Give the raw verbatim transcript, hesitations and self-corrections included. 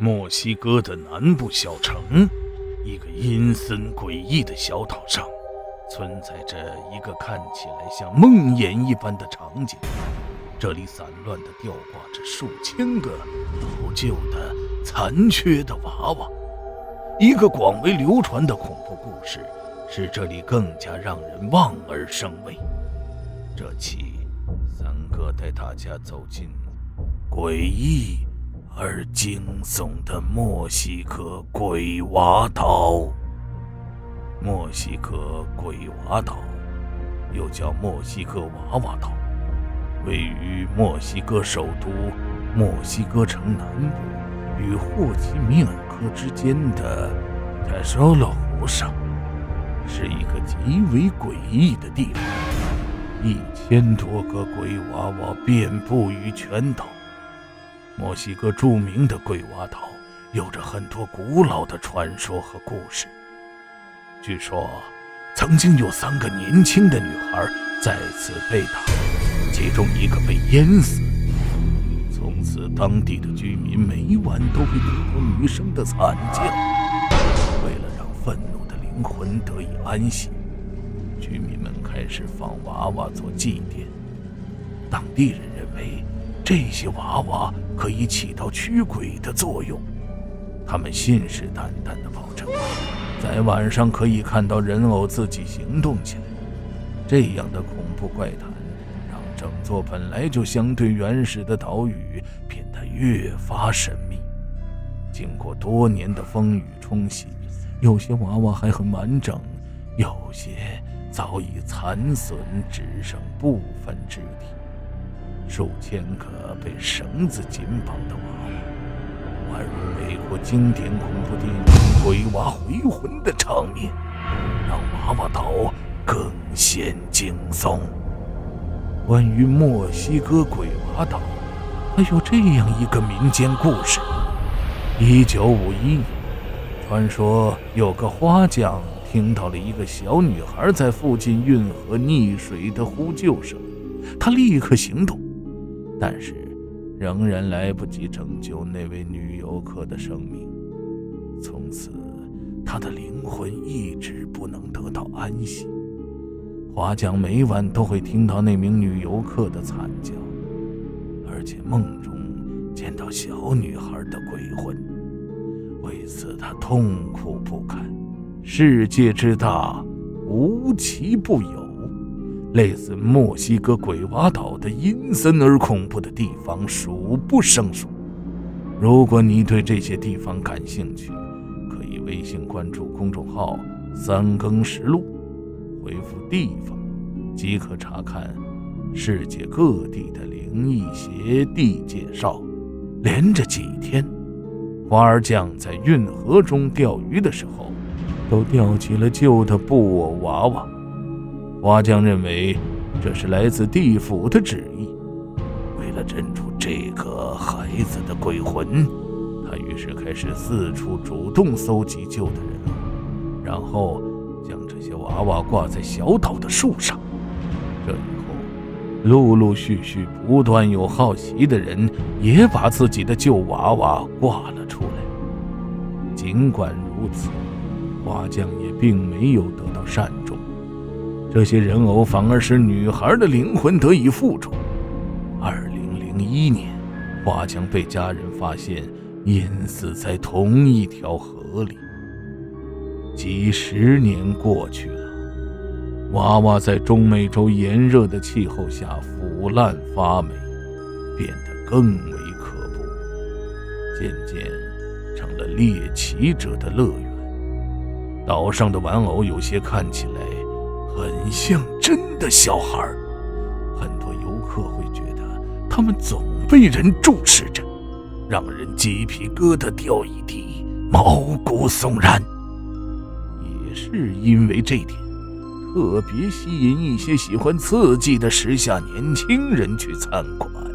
墨西哥的南部小城，一个阴森诡异的小岛上，存在着一个看起来像梦魇一般的场景。这里散乱地吊挂着数千个老旧的残缺的娃娃。一个广为流传的恐怖故事使这里更加让人望而生畏。这期三哥带大家走进诡异而惊悚的墨西哥鬼娃岛。墨西哥鬼娃岛又叫墨西哥娃娃岛，位于墨西哥首都墨西哥城南部与霍奇米尔科之间的泰索洛湖上，是一个极为诡异的地方。一千多个鬼娃娃遍布于全岛。墨西哥著名的鬼娃岛有着很多古老的传说和故事。据说曾经有三个年轻的女孩在此被打，其中一个被淹死。从此当地的居民每晚都会听到女生的惨叫。为了让愤怒的灵魂得以安息，居民们开始放娃娃做祭奠。当地人认为这些娃娃可以起到驱鬼的作用，他们信誓旦旦地保证在晚上可以看到人偶自己行动起来。这样的恐怖怪谈让整座本来就相对原始的岛屿变得越发神秘。经过多年的风雨冲洗，有些娃娃还很完整，有些早已残损，只剩部分肢体。数千个被绳子紧绑的娃娃，宛如美国经典恐怖电影《鬼娃回魂》的场面，让娃娃岛更显惊悚。关于墨西哥鬼娃岛，还有这样一个民间故事：一九五一年，传说有个花匠听到了一个小女孩在附近运河溺水的呼救声，他立刻行动，但是仍然来不及拯救那位女游客的生命。从此她的灵魂一直不能得到安息。花匠每晚都会听到那名女游客的惨叫，而且梦中见到小女孩的鬼魂。为此他痛苦不堪。世界之大，无奇不有，类似墨西哥鬼娃岛的阴森而恐怖的地方数不胜数。如果你对这些地方感兴趣，可以微信关注公众号三更实录，回复地方即可查看世界各地的灵异邪地介绍。连着几天，花儿匠在运河中钓鱼的时候都钓起了旧的布偶娃娃。花匠认为这是来自地府的旨意。为了认出这个孩子的鬼魂，他于是开始四处主动搜集旧的人偶，然后将这些娃娃挂在小岛的树上。这以后，陆陆续续不断有好奇的人也把自己的旧娃娃挂了出来。尽管如此，花匠也并没有得到善终，这些人偶反而使女孩的灵魂得以附着。二零零一年，花匠被家人发现淹死在同一条河里。几十年过去了，娃娃在中美洲炎热的气候下腐烂发霉，变得更为可怖，渐渐成了猎奇者的乐园。岛上的玩偶有些看起来很像真的小孩，很多游客会觉得他们总被人注视着，让人鸡皮疙瘩掉一地，毛骨悚然。也是因为这点，特别吸引一些喜欢刺激的时下年轻人去参观。